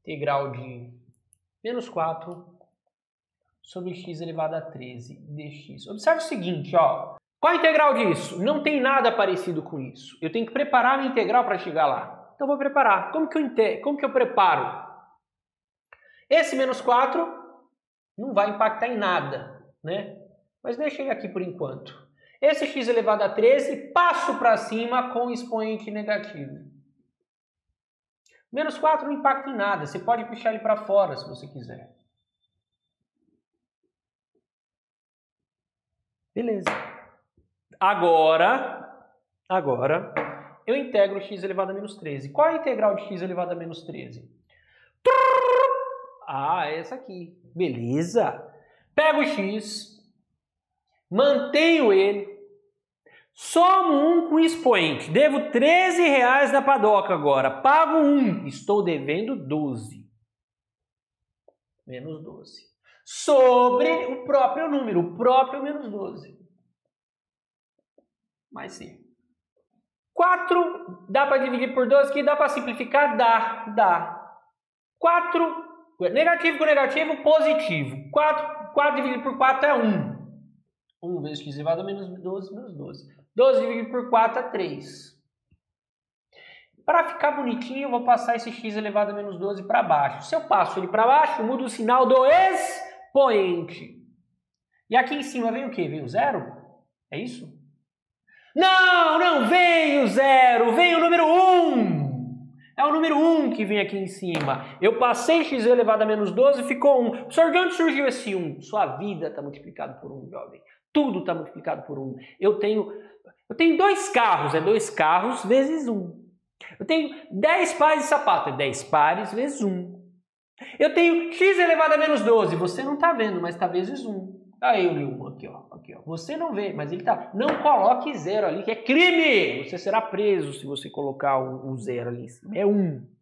integral de menos 4 sobre x elevado a 13 dx. Observe o seguinte, ó. Qual a integral disso? Não tem nada parecido com isso. Eu tenho que preparar a minha integral para chegar lá. Então, vou preparar. Como que eu preparo? Esse menos 4 não vai impactar em nada, né? Mas deixa ele aqui por enquanto. Esse x elevado a 13, passo para cima com expoente negativo. Menos 4 não impacta em nada. Você pode puxar ele para fora se você quiser. Beleza. Agora, eu integro x elevado a menos 13. Qual é a integral de x elevado a menos 13? Ah, é essa aqui. Beleza. Pego o x, mantenho ele, somo 1 com expoente. Devo R$13 na padoca agora. Pago 1. Estou devendo 12. Menos 12. Sobre o próprio número, o próprio menos 12. Mais sim. 4 dá para dividir por 12, que dá para simplificar? Dá. 4, negativo com negativo, positivo. 4 dividido por 4 é 1. 1 vezes x elevado a menos 12, menos 12. 12 dividido por 4 é 3. Para ficar bonitinho, eu vou passar esse x elevado a menos 12 para baixo. Se eu passo ele para baixo, muda o sinal do expoente. E aqui em cima vem o quê? Vem o zero? É isso? Não vem o zero, vem o número 1. É o número 1 que vem aqui em cima. Eu passei x elevado a menos 12, ficou 1. Professor, de onde surgiu esse 1? Sua vida está multiplicado por 1, jovem. Tudo está multiplicado por 1. Eu tenho 2 carros, é 2 carros vezes 1. Eu tenho 10 pares de sapato, é 10 pares vezes 1. Eu tenho x elevado a menos 12, você não está vendo, mas está vezes 1. Aí eu li 1 aqui, ó. Você não vê, mas ele tá. Não coloque 0 ali, que é crime! Você será preso se você colocar o 0 ali em cima. É 1.